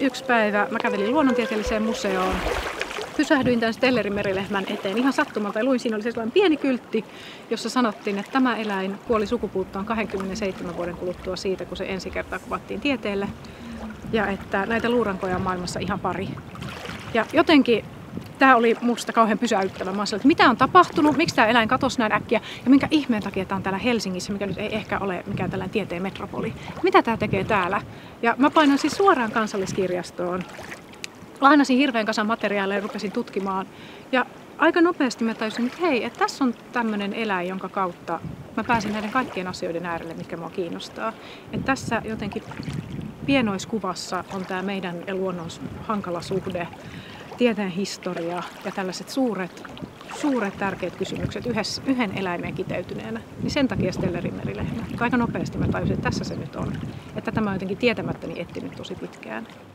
yksi päivä mä kävelin luonnontieteelliseen museoon. Pysähdyin tämän Stellerin merilehmän eteen ihan sattumalta ja luin, siinä oli sellainen pieni kyltti, jossa sanottiin, että tämä eläin kuoli sukupuuttoon 27 vuoden kuluttua siitä, kun se ensi kertaa kuvattiin tieteelle. Ja että näitä luurankoja on maailmassa ihan pari. Ja jotenkin tämä oli musta kauhean pysäyttävä. Mä sanoin, että mitä on tapahtunut, miksi tämä eläin katosi näin äkkiä ja minkä ihmeen takia tämä on täällä Helsingissä, mikä nyt ei ehkä ole mikään tällainen tieteen metropoli. Mitä tämä tekee täällä? Ja mä painoin siis suoraan Kansalliskirjastoon. Lainasin hirveän kasan materiaaleja ja rupesin tutkimaan. Ja aika nopeasti mä tajusin, että hei, että tässä on tämmöinen eläin, jonka kautta mä pääsin näiden kaikkien asioiden äärelle, mitkä mua kiinnostaa. Että tässä jotenkin pienoiskuvassa on tämä meidän ja luonnon hankala suhde, tieteen historia ja tällaiset suuret tärkeät kysymykset yhden eläimen kiteytyneenä. Niin sen takia Stellerin merilehmä. Aika nopeasti mä tajusin, että tässä se nyt on. Että tämä on jotenkin tietämättäni etsinyt tosi pitkään.